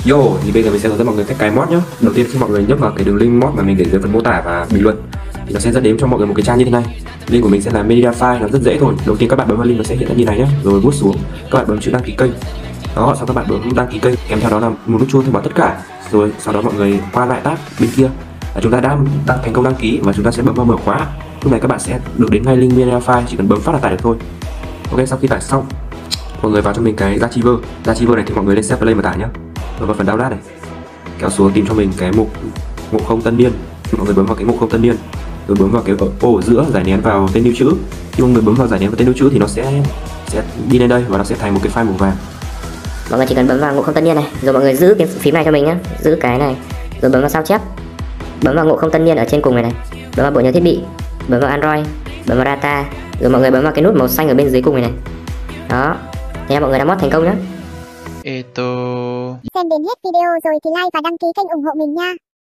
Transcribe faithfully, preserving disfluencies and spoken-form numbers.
Yo, thì bây giờ mình sẽ hướng dẫn mọi người cách cài mod nhé. Đầu tiên khi mọi người nhấp vào cái đường link mod mà mình để dưới phần mô tả và bình luận thì nó sẽ dẫn đến cho mọi người một cái trang như thế này. Link của mình sẽ là Mediafire, nó rất dễ thôi. Đầu tiên các bạn bấm vào link nó sẽ hiện ra như này nhé. Rồi vuốt xuống, các bạn bấm chữ đăng ký kênh. Đó, sau các bạn bấm đăng ký kênh, kèm theo đó là một nút chuông thông báo tất cả. Rồi sau đó mọi người qua lại tab bên kia là chúng ta đã đăng thành công đăng ký và chúng ta sẽ bấm vào mở khóa. Lúc này các bạn sẽ được đến ngay link Mediafire, chỉ cần bấm phát là tải được thôi. Ok, sau khi tải xong, mọi người vào cho mình cái Zachiver. Zachiver này thì mọi người lên Set Play mà tải nhé. Rồi vào phần download này, kéo xuống tìm cho mình cái mục ngộ không tân niên, mọi người bấm vào cái ngộ không tân niên, rồi bấm vào cái ô ở giữa giải nén vào tên lưu trữ. Khi mọi người bấm vào giải nén vào tên lưu trữ thì nó sẽ sẽ đi lên đây và nó sẽ thành một cái file màu vàng. Mọi người chỉ cần bấm vào ngộ không tân niên này, rồi mọi người giữ cái phím này cho mình nhé, giữ cái này, rồi bấm vào sao chép, bấm vào ngộ không tân niên ở trên cùng này này, bấm vào bộ nhớ thiết bị, bấm vào Android, bấm vào data, rồi mọi người bấm vào cái nút màu xanh ở bên dưới cùng này này. Đó, thế là mọi người đã mod thành công nhé. Eto. Xem đến hết video rồi thì like và đăng ký kênh ủng hộ mình nha.